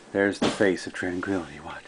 There's the face of tranquility. Watch.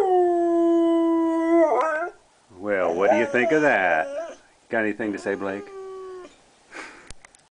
Well, what do you think of that? Got anything to say, Blake?